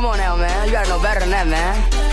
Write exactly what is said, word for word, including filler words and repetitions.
Come on now, man. You gotta know better than that, man.